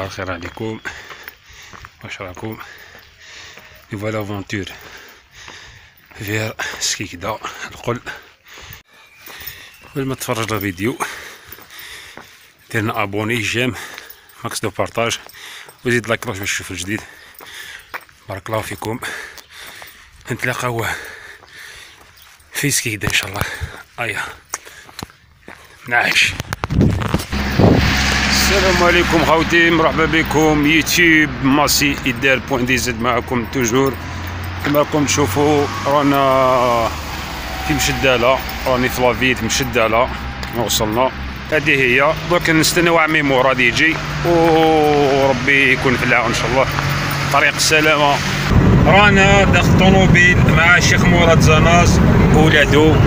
صباح الخير عليكم. واش راكم؟ نوفال افونتور فيها سكيكدا القل. قبل ما تفرج الفيديو ديرنا ابوني، جيم، ماكس دو بارطاج، وزيد لايك باش تشوف الجديد. بارك الله فيكم. نتلاقاو في سكيكدا ان شاء الله. ايا نعيش. السلام عليكم خوتي، مرحبا بكم. يوتيوب ماسي يدار بوان دي زد معكم توجور. كما راكم تشوفوا رانا في مشدالة، راني في لافيد مشدالة وصلنا. هذه هي درك نستناو عمي مراد يجي وربي يكون في العون ان شاء الله. طريق السلامة. رانا داخل طوموبيل مع الشيخ مراد زناز وولادو.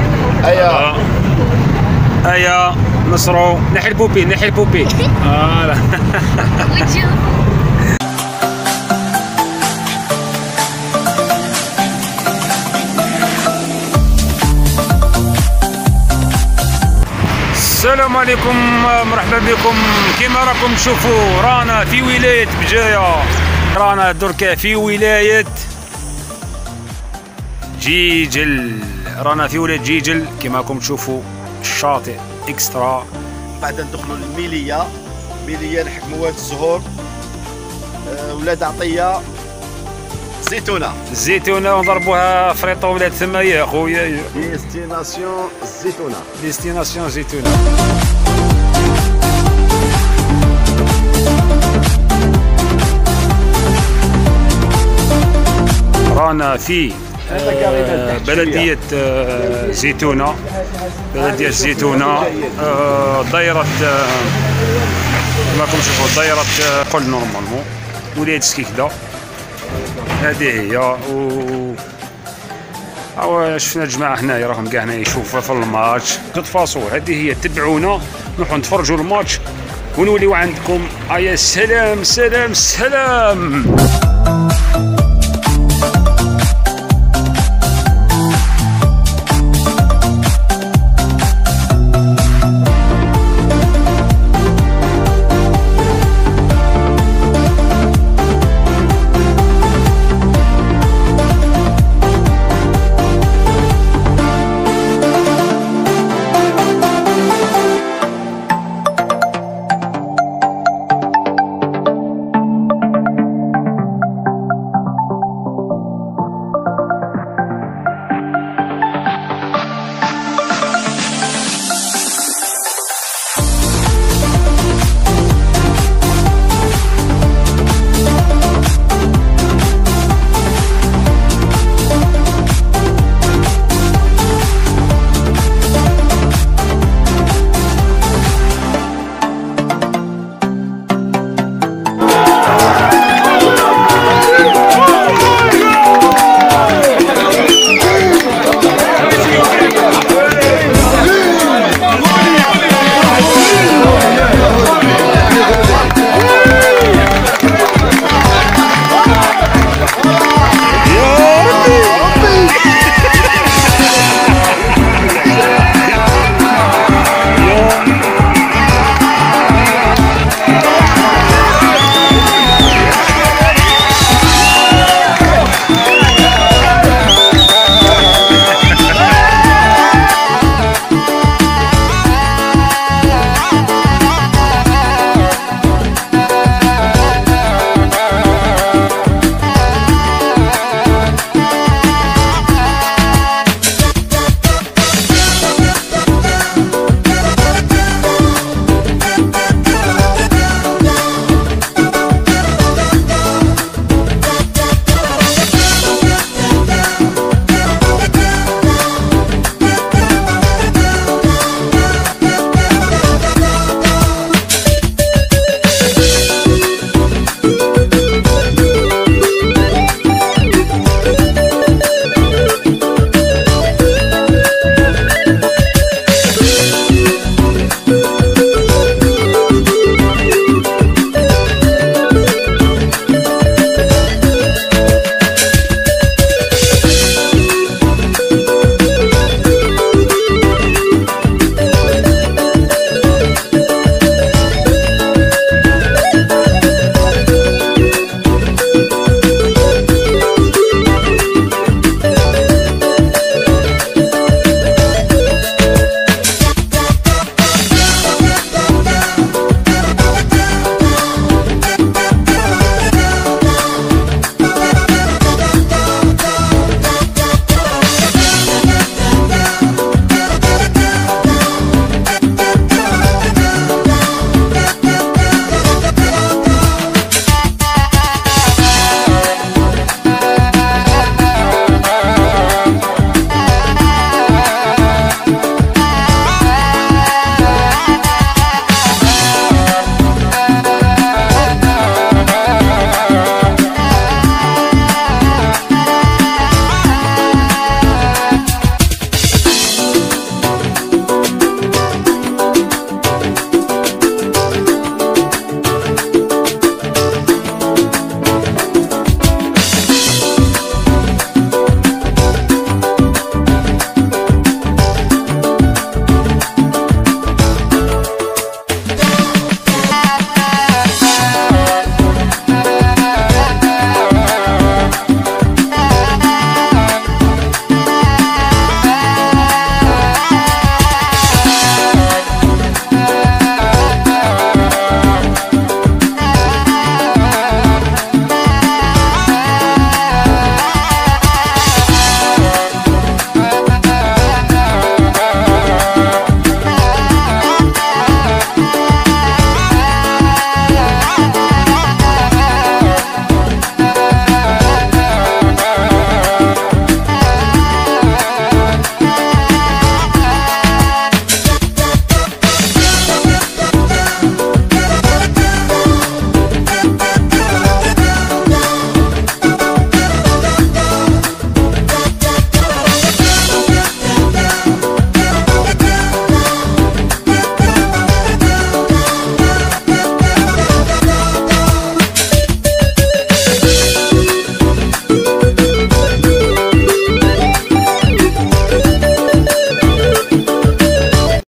ايا نصرو نحي البوبي نحي البوبي. السلام عليكم، مرحبا بكم. كما راكم تشوفوا رانا في ولاية بجاية، رانا دركا في ولاية جيجل. رانا في ولاية جيجل كما راكم تشوفوا، الشاطئ اكسترا. بعد ندخلوا للميلية، ميلية نحكموا واد الزهور، ولاد عطية، الزيتونة ونضربوها فريطة ولاد ثما يا خويا. ديستيناسيون الزيتونة. ديستيناسيون الزيتونة. رانا في بلدية زيتونة، بلدية زيتونة، دايرة كما راكم تشوفوا دايرة قل نورمالمون ولاية سكيكدا. هذه هي. شفنا الجماعة هنايا راهم كاع هنا يشوفوا في الماتش. تفاصوا هذه هي، تبعونا نروحوا نتفرجوا الماتش ونوليو عندكم. يا سلام سلام سلام.